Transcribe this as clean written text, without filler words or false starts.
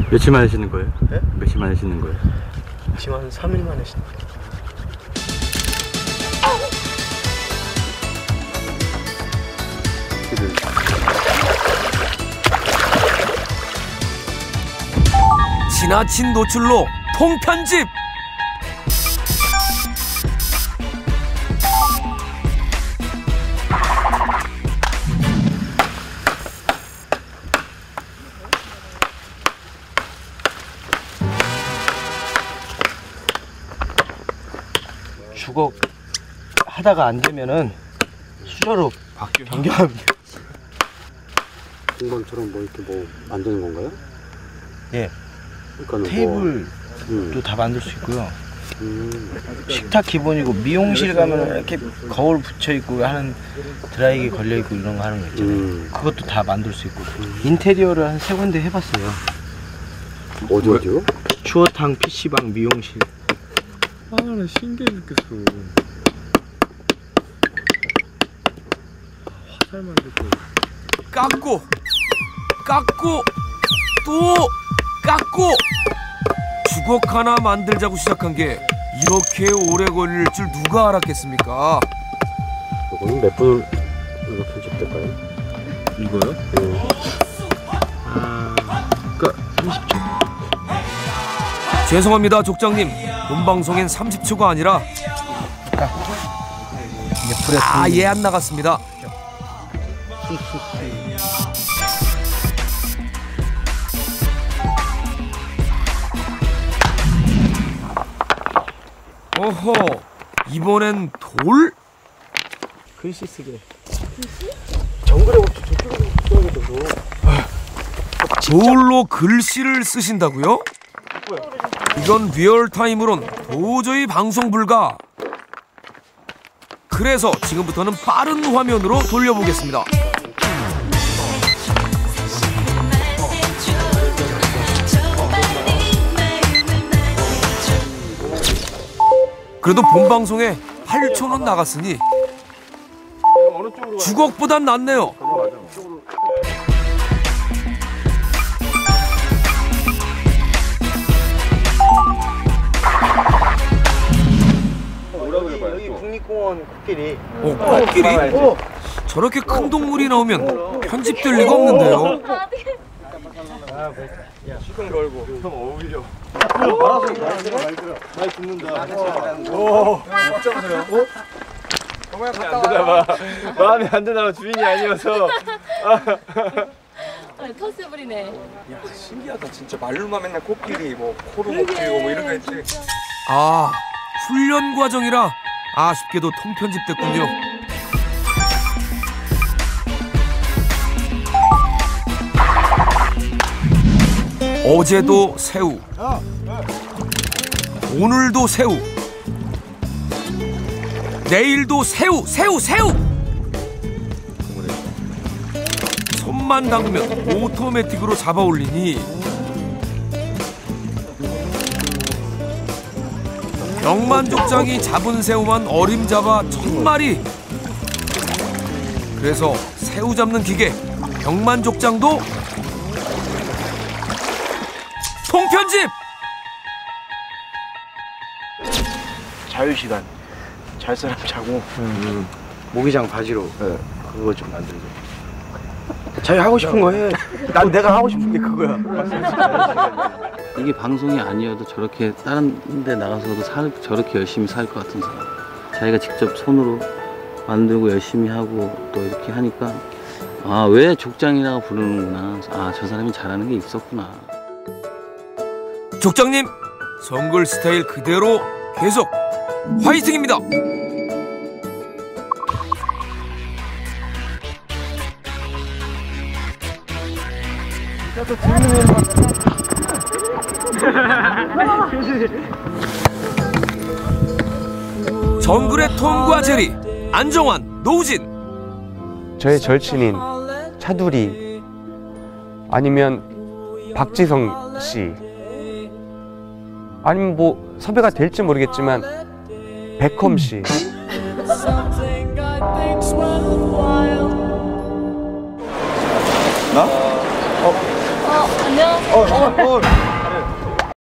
며칠 만에 신는 거예요? 네? 며칠 만에 신는 거예요? 지금 한 3일 만에 신는 거예요. 지나친 노출로 통편집. 주걱 하다가 안 되면은 수저로 변경합니다. 공방처럼 뭐 이렇게 뭐 만드는 건가요? 예. 그러니까는 테이블도 다 만들 수 있고요. 식탁 기본이고 미용실 가면 이렇게 거울 붙여 있고 하는 드라이기 걸려 있고 이런 거 하는 거 있잖아요. 그것도 다 만들 수 있고. 인테리어를 한 3군데 해봤어요. 어디요? 추어탕, PC방, 미용실. 아, 나 신기해 죽겠어. 화살 만들고. 깎고 또 깎고. 주걱 하나 만들자고 시작한 게 이렇게 오래 걸릴 줄 누가 알았겠습니까? 이거는 몇 분을 편집될까요? 이거요? 그러니까 30초. 죄송합니다, 족장님. 본방송엔 30초가 아니라 아예 안 나갔습니다. 어허, 이번엔 돌? 글씨 쓰게. 정글에부터 저쪽으로 써야겠어. 돌로 글씨를 쓰신다고요? 이건 리얼타임으론 도저히 방송 불가. 그래서 지금부터는 빠른 화면으로 돌려보겠습니다. 그래도 본방송에 8초는 나갔으니 주걱보단 낫네요. 여기 국립공원 코끼리. 코끼리? 저렇게 큰 동물이 나오면 편집될 리가 없는데요. 시동 걸고. 형 어울려. 많이 죽는다. 오, 걱정하세요. 정말 안 되나 봐. 마음에 안 드나 봐. 주인이 아니어서. 터스부리네. 야, 신기하다. 진짜 말로만 맨날 코끼리, 뭐 코로 먹히고 뭐 이런 거 했지. 아, 훈련 과정이라 아쉽게도 통편집됐군요. 어제도 새우, 오늘도 새우, 내일도 새우. 손만 담그면 오토매틱으로 잡아 올리니 병만족장이 잡은 새우만 어림잡아 1000마리. 그래서 새우 잡는 기계 병만족장도 통편집! 자유시간. 잘 사람 자고. 모기장 바지로 그거 좀 만들고. 자기 하고 싶은 거 해. 난 내가 하고 싶은 게 그거야. 이게 방송이 아니어도 저렇게 다른 데 나가서도 저렇게 열심히 살 것 같은 사람. 자기가 직접 손으로 만들고 열심히 하고 또 이렇게 하니까 아, 왜 족장이라고 부르는구나. 아, 저 사람이 잘하는 게 있었구나. 족장님, 정글 스타일 그대로 계속 화이팅입니다. 정글의 톰과 제리, 안정환, 노우진. 저의 절친인 차두리 아니면 박지성 씨 아니면 뭐 섭외가 될지 모르겠지만 백홈 씨. 안녕하세요. 안녕.